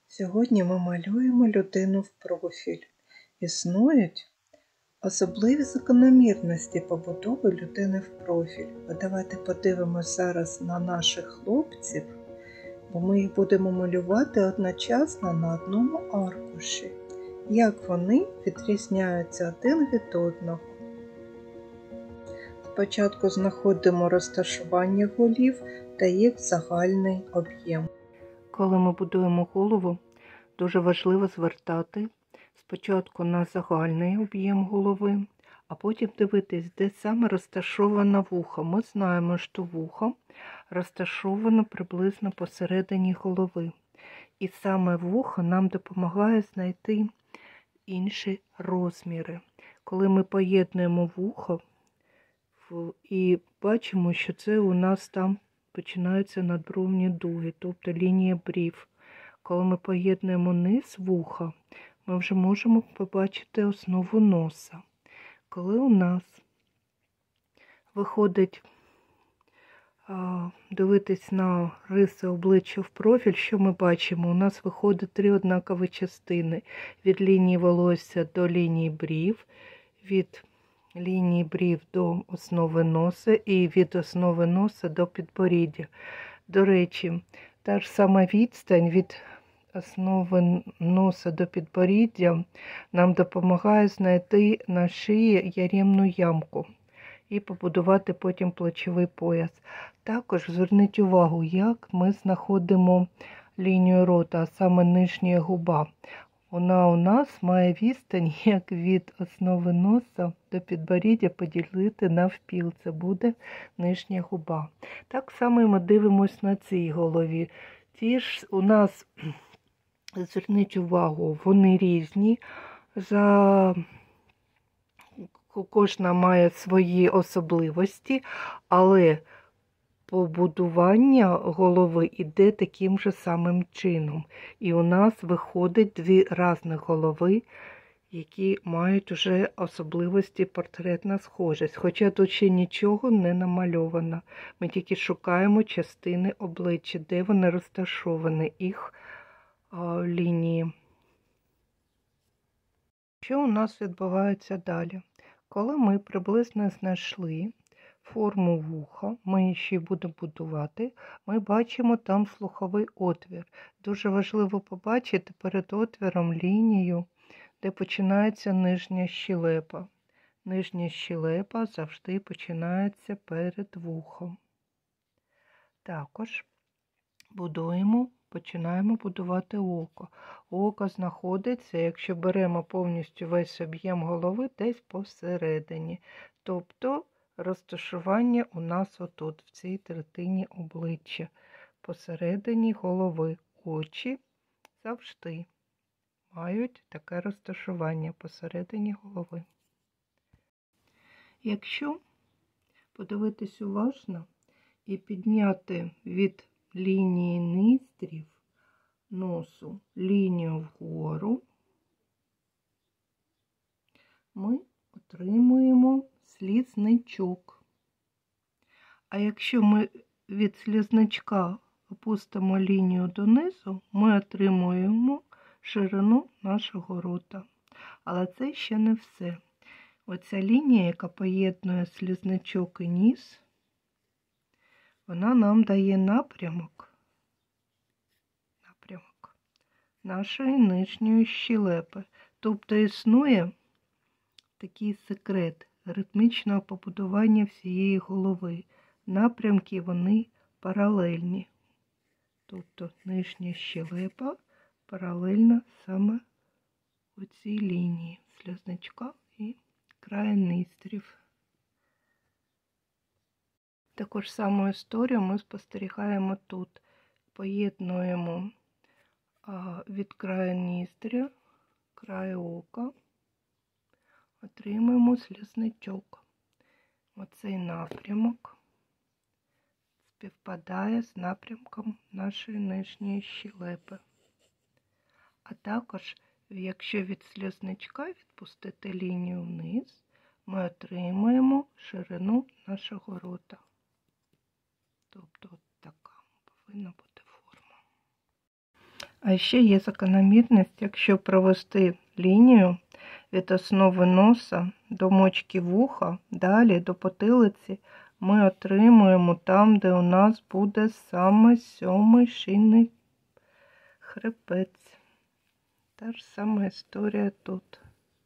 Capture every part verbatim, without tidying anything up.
Сьогодні ми малюємо людину в профіль. Існують особливі закономірності побудови людини в профіль. А давайте подивимось зараз на наших хлопців, бо ми їх будемо малювати одночасно на одному аркуші. Як вони відрізняються один від одного. Спочатку знаходимо розташування голів та їх загальний об'єм. Коли ми будуємо голову, дуже важливо звертати спочатку на загальний об'єм голови, а потім дивитись, де саме розташовано вухо. Ми знаємо, що вухо розташовано приблизно посередині голови. І саме вухо нам допомагає знайти інші розміри. Коли ми поєднуємо вухо і бачимо, що це у нас там починаються надбровні дуги, тобто лінія брів. Коли ми поєднуємо низ вуха, ми вже можемо побачити основу носа. Коли у нас виходить а, дивитись на риси обличчя в профіль, що ми бачимо? У нас виходить три однакові частини. Від лінії волосся до лінії брів, від лінії брів до основи носа і від основи носа до підборіддя. До речі, та ж сама відстань від основи носа до підборіддя нам допомагає знайти на шиї яремну ямку і побудувати потім плечовий пояс. Також зверніть увагу, як ми знаходимо лінію рота, а саме нижня губа. Вона у нас має відстань, як від основи носа до підборіддя поділити навпіл. Це буде нижня губа. Так само ми дивимося на цій голові. Ті ж у нас, зверніть увагу, вони різні. За... Кожна має свої особливості, але побудування голови йде таким же самим чином. І у нас виходить дві різних голови, які мають вже особливості портретна схожість. Хоча тут ще нічого не намальовано. Ми тільки шукаємо частини обличчя, де вони розташовані, їх о, лінії. Що у нас відбувається далі? Коли ми приблизно знайшли форму вуха, ми ще будемо будувати, ми бачимо там слуховий отвір. Дуже важливо побачити перед отвіром лінію, де починається нижня щелепа. Нижня щелепа завжди починається перед вухом. Також будуємо, починаємо будувати око. Око знаходиться, якщо беремо повністю весь об'єм голови, десь посередині. Тобто розташування у нас отут, в цій третині обличчя, посередині голови. Очі завжди мають таке розташування посередині голови. Якщо подивитись уважно і підняти від лінії ніздрів носу лінію вгору, ми отримуємо слізничок. А якщо ми від слізничка опустимо лінію донизу, ми отримуємо ширину нашого рота. Але це ще не все. Оця лінія, яка поєднує слізничок і ніс, вона нам дає напрямок, напрямок нашої нижньої щелепи. Тобто існує такий секрет ритмічного побудування всієї голови. Напрямки вони паралельні. Тобто нижня щелепа паралельна саме оцій лінії слізничка і краю ніздрів. Таку ж саму історію ми спостерігаємо тут. Поєднуємо від краю ніздря, краю ока, отримуємо слізничок. Оцей напрямок співпадає з напрямком нашої нижньої щелепи. А також, якщо від слізничка відпустити лінію вниз, ми отримуємо ширину нашого рота. Тобто от така повинна бути форма. А ще є закономірність, якщо провести лінію від основи носа до мочки вуха, далі до потилиці, ми отримуємо там, де у нас буде саме сьомий шийний хребець. Та ж сама історія тут.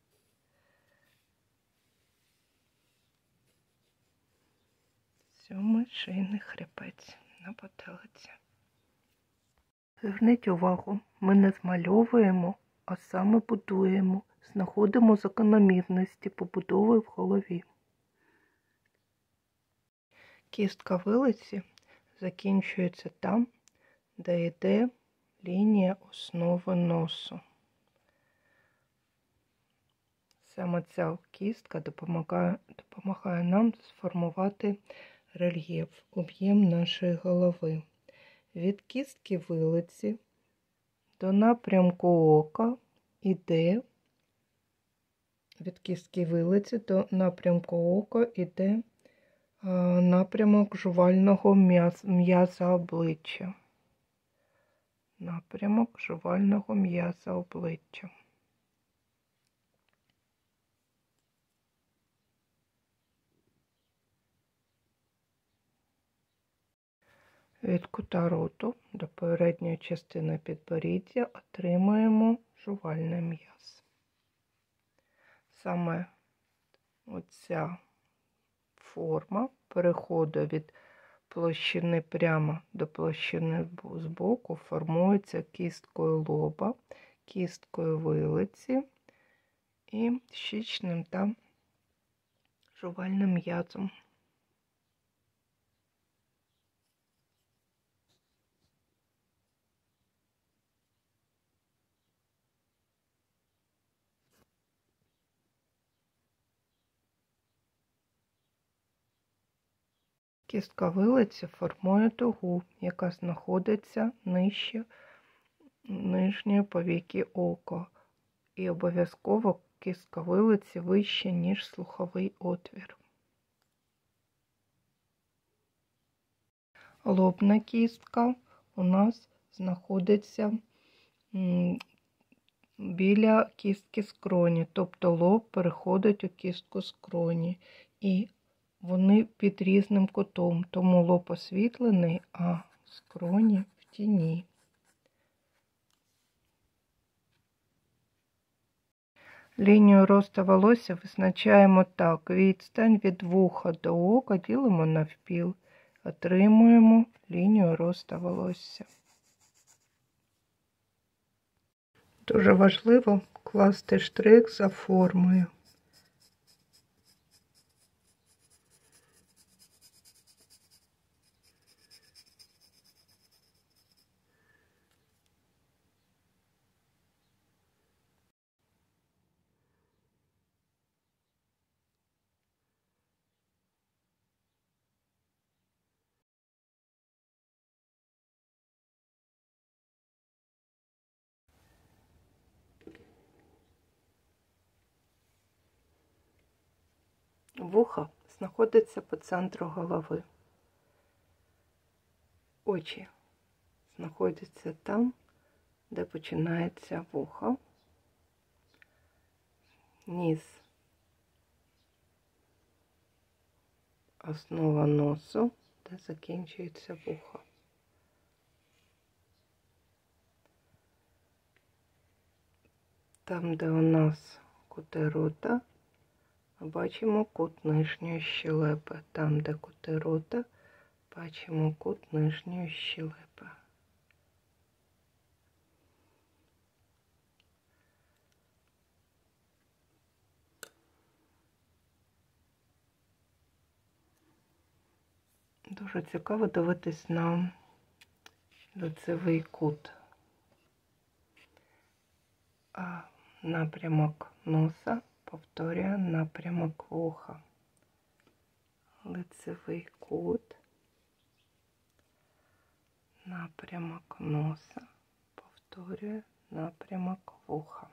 Сьомий шийний хребець на потилиці. Зверніть увагу, ми не змальовуємо, а саме будуємо, знаходимо закономірності побудови в голові. Кістка вилиці закінчується там, де йде лінія основи носу. Саме ця кістка допомагає, допомагає нам сформувати рельєф, об'єм нашої голови. Від кістки вилиці до напрямку ока іде, від кістки вилиці до напрямку ока іде а, напрямок жувального м'яза обличчя. Напрямок жувального м'яза обличчя. Від кута роту до передньої частини підборіддя отримуємо жувальний м'яз. Саме оця форма переходу від площини прямо до площини збоку формується кісткою лоба, кісткою вилиці і щічним та жувальним м'язом. Кістка вилиці формує дугу, яка знаходиться нижче нижньої повіки ока. І обов'язково кістка вилиці вище, ніж слуховий отвір. Лобна кістка у нас знаходиться біля кістки скроні, тобто лоб переходить у кістку скроні. І вони під різним кутом, тому лоб освітлений, а скроні в тіні. Лінію росту волосся визначаємо так. Відстань від вуха до ока ділимо навпіл. Отримуємо лінію росту волосся. Дуже важливо класти штрих за формою. Вуха знаходиться по центру голови. Очі знаходяться там, де починається вухо. Ніс, основа носу, де закінчується вухо. Там, де у нас кути рота, бачимо кут нижньої щелепи. Там, де кути рота, бачимо кут нижньої щелепи. Дуже цікаво дивитись на лицевий кут. А напрямок носа повторює напрямок вуха. Лицевий кут, напрямок носа повторює напрямок вуха.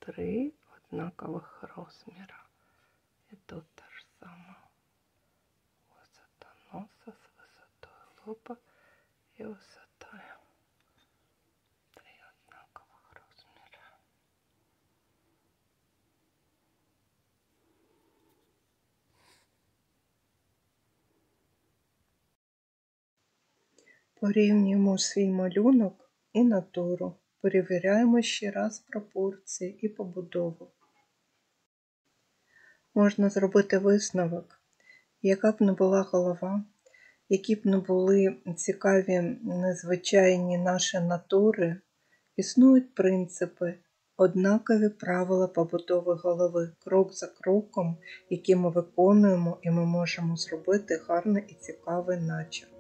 три однакових розміра. І тут те ж саме. Висота носа з висотою лоба і висотою. Три однакових розміра. Порівнюємо свій малюнок і натуру. Перевіряємо ще раз пропорції і побудову. Можна зробити висновок, яка б не була голова, які б не були цікаві, незвичайні наші натури, існують принципи, однакові правила побудови голови, крок за кроком, які ми виконуємо, і ми можемо зробити гарний і цікавий начерк.